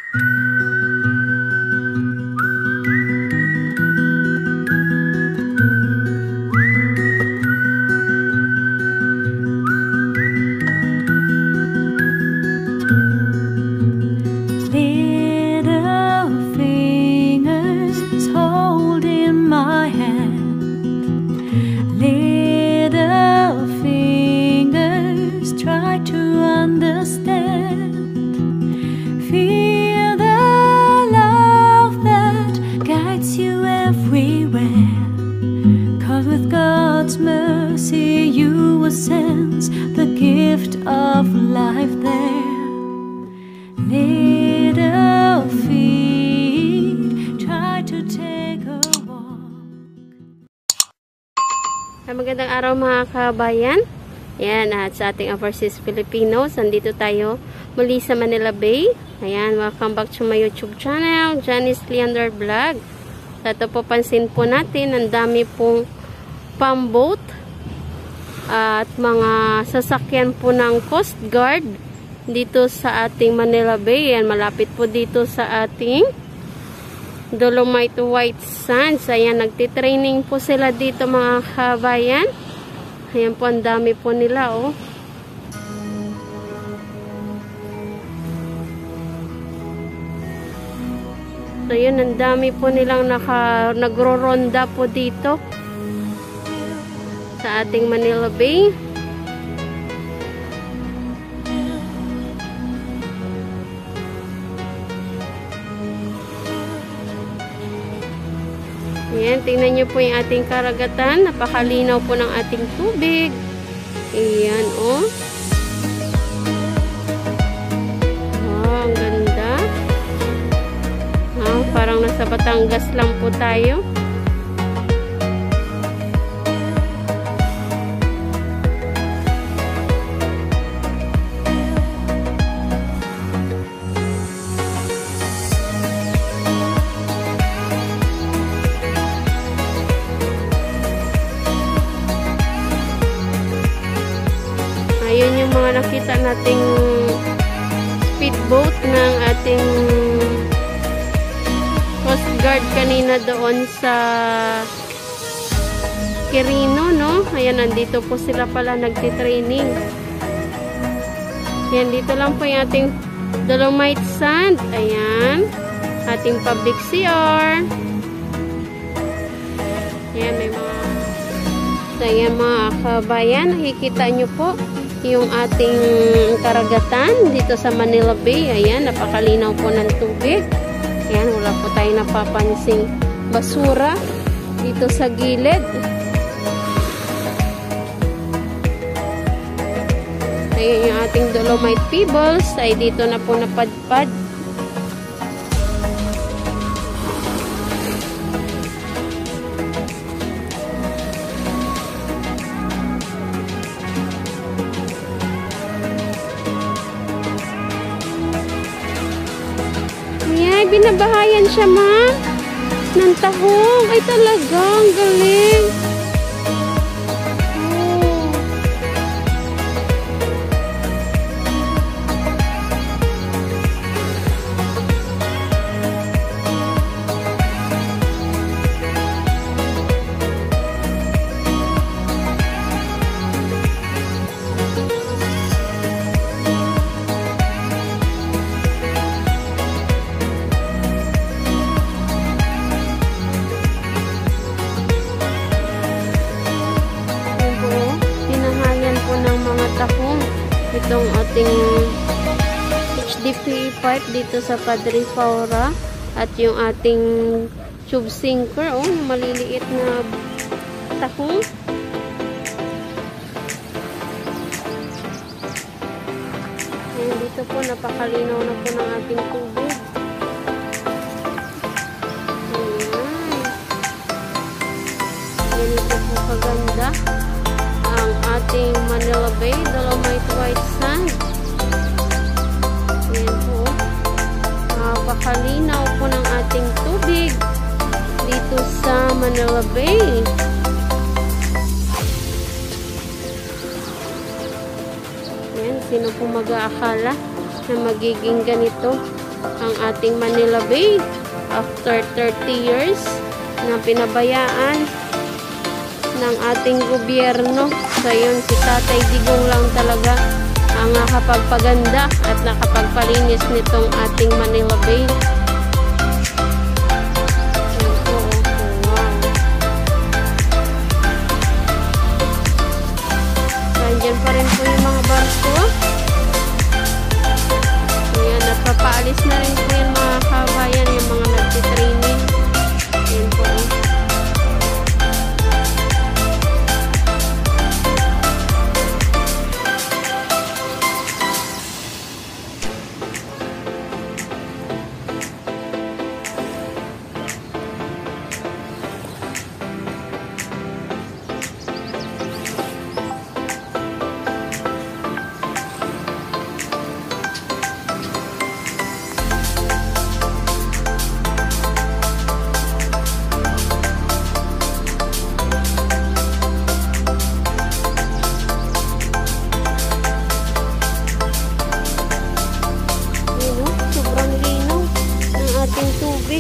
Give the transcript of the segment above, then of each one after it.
Of life there, little feet try to take a walk. Magandang araw mga kabayan. Ayan, at sa ating Overseas Filipinos, nandito tayo muli sa Manila Bay. Ayan, welcome back to my YouTube channel, Janice Leander Vlog. Sa ito po, pansin po natin, ang dami pong pamboat at mga sasakyan po ng Coast Guard dito sa ating Manila Bay. Ayan, malapit po dito sa ating Dolomite White Sands. Ayan, nagtitraining po sila dito mga kabayan. Ayan po, ang dami po nila, oh. So, yun, ang dami po nilang nagro-ronda po dito sa ating Manila Bay. Ayan, tingnan nyo po yung ating karagatan. Napakalinaw po ng ating tubig. Ayan, oh. Oh, ang ganda. Oh, parang nasa Batangas lang po tayo. Ayun yung mga nakita nating speedboat ng ating Coast Guard kanina doon sa Quirino, no? Ayan, nandito po sila pala nagtitraining. Ayan, dito lang po yung ating Dolomite Sand. Ayan, ating public CR. Ayan, may mga ayan mga kabayan, nakikita nyo po yung ating karagatan dito sa Manila Bay. Ayan, napakalinaw po ng tubig. Ayan, wala po tayo napapansing basura dito sa gilid. Ayan, yung ating Dolomite Pebbles ay dito na po napadpad. Ay, binabahayan siya, ma, ng tahong. Ay, talagang galing. Oh. Itong ating HDPE pipe dito sa Padre Faura at yung ating tube sinker, oh, maliliit na tahong. Ayan, dito po napakalinaw na po ng ating tubig. Ganito po kaganda ang ating Manila Bay, Dolomite White Sand. Ayan po. Napakalinaw po ng ating tubig dito sa Manila Bay. Ayan, sino po mag-aakala na magiging ganito ang ating Manila Bay after 30 years na pinabayaan ng ating gobyerno. So yun, si Tatay Digong lang talaga ang nakapagpaganda at nakapagpalinis nitong ating Manila Bay. Nandiyan pa rin po yung mga barko. Ayan, at papaalis na rin po yung mga kabayan, yung mga nagtitraining. Ayan po. Tubig.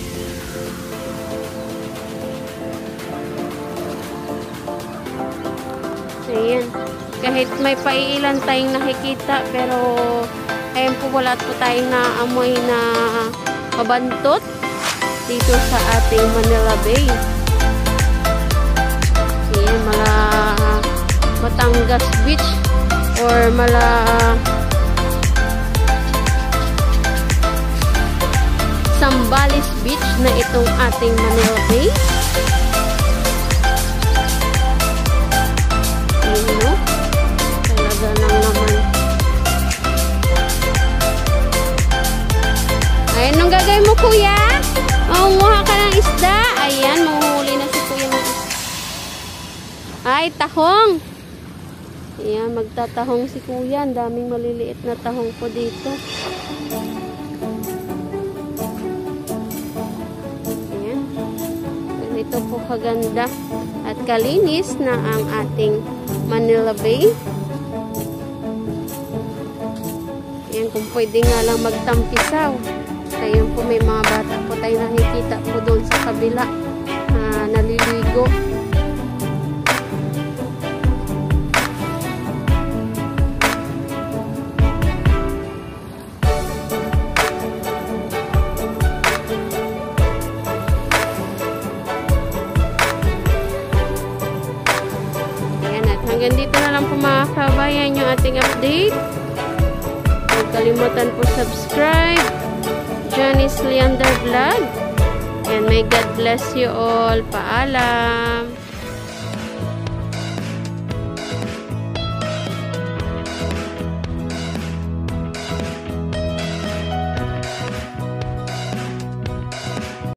Ayan. Kahit may paiilan tayong nakikita, pero ayan po, wala po tayong naamoy na mabantot dito sa ating Manila Bay. Ayan, mala Batangas Beach or mala Zambales Beach na itong ating Manila Bay. Ayun, no? Talaga lang naman. Ayun, anong gagawin mo, kuya? Mangunguha ka ng isda. Ayan, manguhuli na si kuya ng isda. Ay, tahong. Ayan, magtatahong si kuya. Ang daming maliliit na tahong po dito. Ito po kaganda at kalinis na ang ating Manila Bay. Ayan, kung pwede nga lang magtampisaw. Ayun po, may mga bata po tayo nakikita po doon sa kabila naliligo. Hanggang dito na lang po mga kabayan yung ating update. Huwag kalimutan po subscribe. Janice Leander Vlog. And may God bless you all. Paalam.